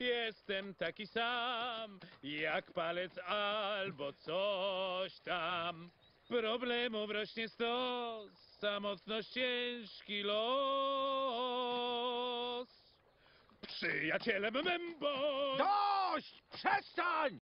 Jestem taki sam, jak palec albo coś tam. Problemów rośnie stos, samotność ciężki los. Przyjacielem mym bądź! Dość! Przestań!